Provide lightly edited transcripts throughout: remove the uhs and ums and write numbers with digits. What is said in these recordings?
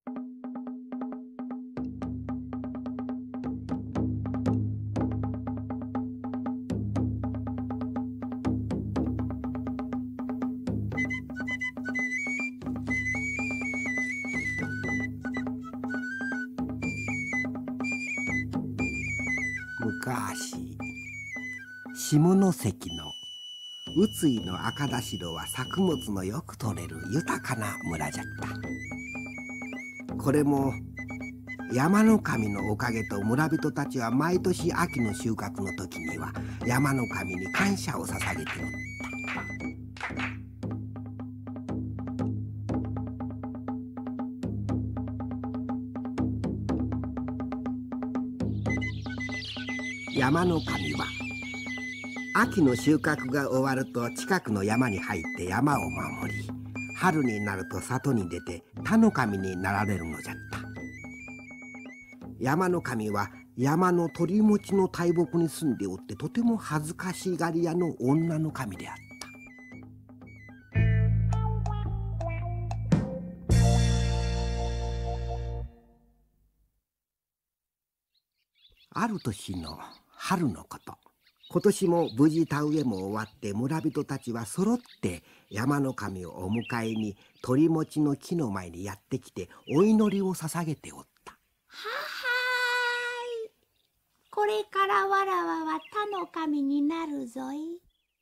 昔、下関の宇津井の赤田城は作物のよく取れる豊かな村じゃった。これも山の神のおかげと村人たちは毎年秋の収穫の時には山の神に感謝を捧げておった。山の神は秋の収穫が終わると近くの山に入って山を守り、春になると里に出て田の神になられるのじゃった。山の神は山の鳥持ちの大木に住んでおって、とても恥ずかしがり屋の女の神であった。ある年の春のこと、今年も無事田植えも終わって、村人たちは揃って山の神をお迎えに鳥持ちの木の前にやってきてお祈りを捧げておった。 はーい、これからわらわは田の神になるぞい。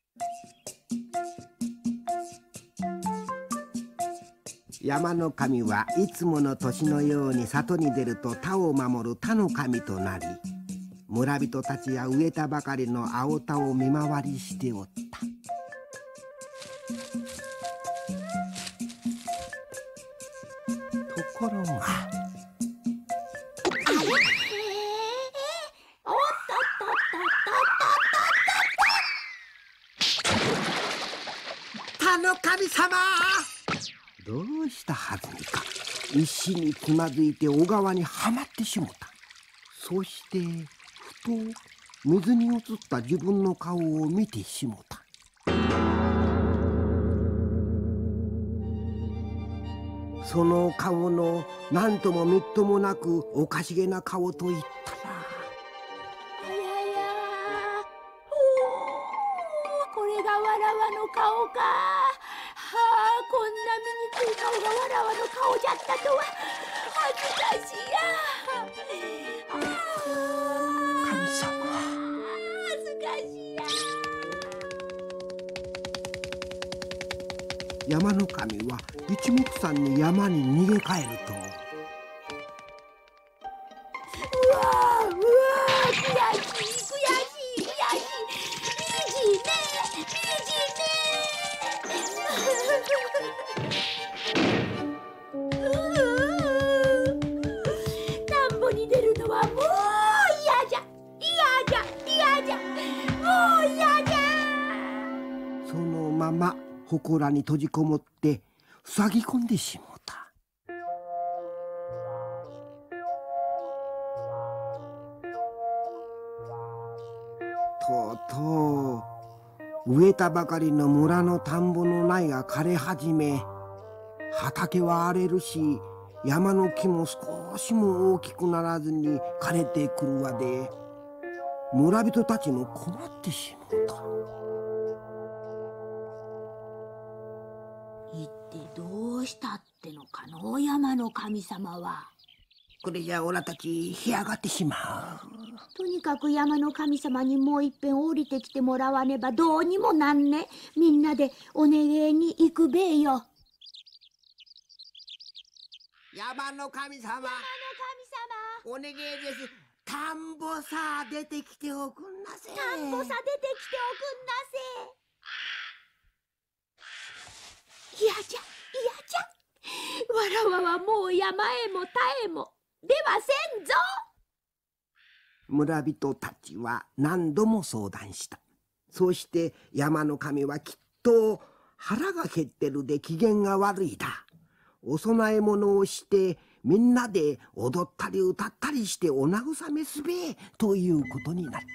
山の神はいつもの年のように里に出ると田を守る田の神となり、村人たちや植えたばかりの青田を見回りしておった。ところが、 おっとっとっとっと。 田の神様！どうしたはずにか、石につまずいて小川にはまってしもた。そしてふと水に映った自分の顔を見てしもた。その顔の何ともみっともなくおかしげな顔といったら、 あやや、これがわらわの顔か。はあ、こんな醜い顔がわらわの顔じゃったとは恥ずかしや。 神様。 恥ずかしや。 山の神は一目散に山に逃げ帰ると、 うわー、悔しい悔しい悔しい。みじめ田んぼに出るのはもう嫌じゃもう嫌じゃ。 そのまま祠に閉じこもって塞ぎ込んでしもうた。とうとう植えたばかりの村の田んぼの苗が枯れ始め、畑は荒れるし、山の木も少しも大きくならずに枯れてくるわで、村人たちも困ってしもうた。 一体どうしたってのかの、山の神様は。 これじゃおらたち干上がってしまう。 とにかく山の神様にもういっぺん降りてきてもらわねばどうにもなんね。みんなでお願いに行くべえよ。 山の神様、お願いです。田んぼさ出てきておくんなせ。 田んぼさ出てきておくんなせ。嫌じゃわらわはもう山へも田へも出はせんぞ。 村人たちは何度も相談した。そうして山の神はきっと腹が減ってるで機嫌が悪いだ。お供え物をしてみんなで踊ったり歌ったりしてお慰めすべえということになった。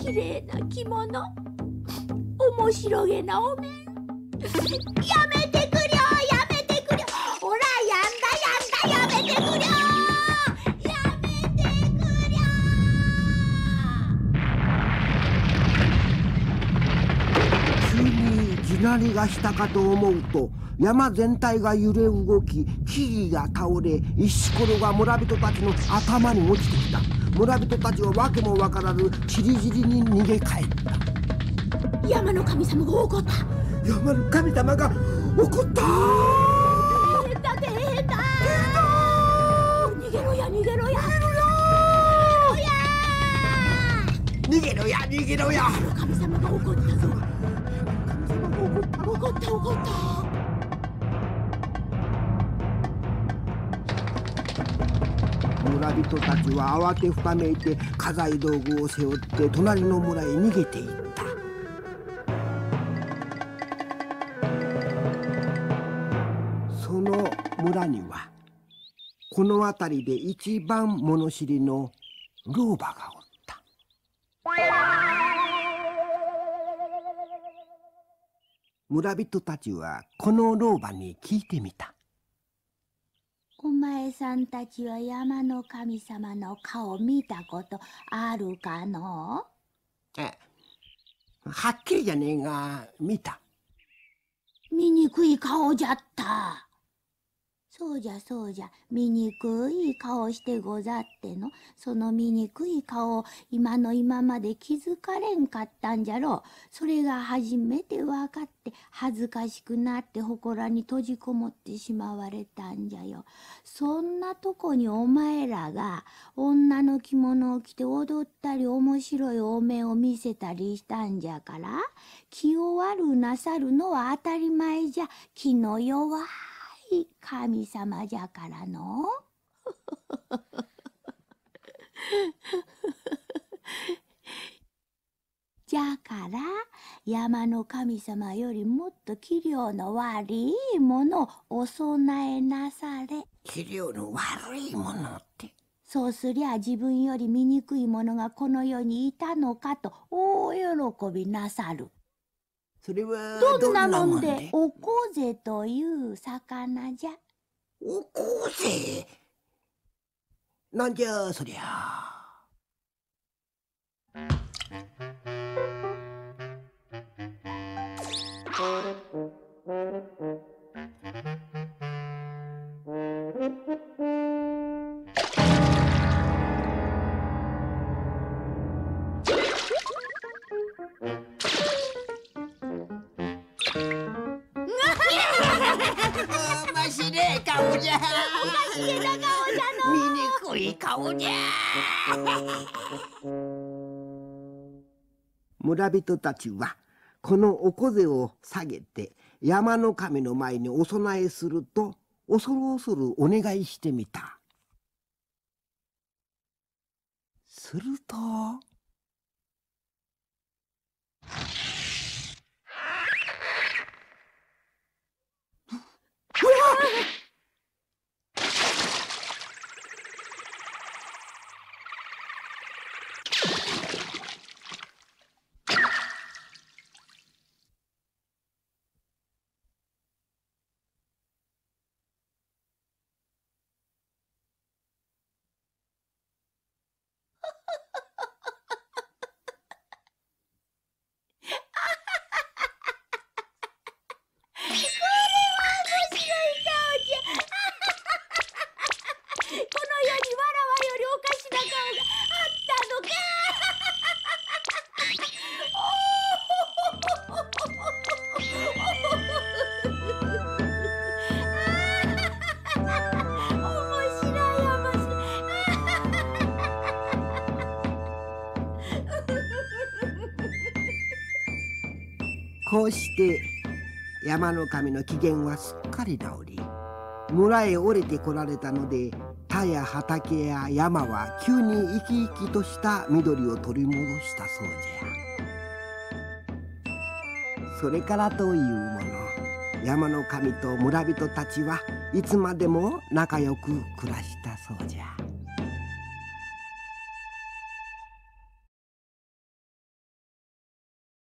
きれいな着物、面白げなお面。やめてくりょう、やめてくりょう。ほら、やんだやんだ、やめてくりょう、やめてくりょう。急に地鳴りがしたかと思うと、山全体が揺れ動き、木々が倒れ、石ころが村人たちの頭に落ちてきた。村人たちは訳も分からずちりぢりに逃げ帰った。 山の神様が怒った。 山の神様が怒った。 大変だ大変だ。逃げろや逃げろや逃げろや逃げろや。 神様が怒ったぞ。怒った怒った。 村人たちは慌てふためいて家財道具を背負って隣の村へ逃げていった。その村にはこの辺りで一番物知りの老婆がおった。村人たちはこの老婆に聞いてみた。 お前さんたちは山の神様の顔見たことあるかの？ はっきりじゃねえが見た。 醜い顔じゃった。そうじゃそうじゃ、醜い顔してござっての。その醜い顔を今の今まで気づかれんかったんじゃろう。それが初めて分かって恥ずかしくなって祠に閉じこもってしまわれたんじゃよ。そんなとこにお前らが女の着物を着て踊ったり面白いお面を見せたりしたんじゃから、気を悪なさるのは当たり前じゃ。気の弱い神様じゃからの。じゃから山の神様よりもっと器量の悪いものをお供えなされ。 器量の悪いものって？ そうすりゃ自分より醜いものがこの世にいたのかと大喜びなさる。 それはどんなもんで？おこぜという魚じゃ。 おこぜ？なんじゃそりゃ。面白い顔じゃ。 おかしげな顔じゃの。 醜い顔じゃ。村人たちはこのおこぜを下げて山の神の前にお供えすると恐る恐るお願いしてみた。するとこうして山の神の機嫌はすっかり治り、村へ降りてこられたので田や畑や山は急に生き生きとした緑を取り戻したそうじゃ。それからというもの、山の神と村人たちはいつまでも仲良く暮らしたそうじゃ。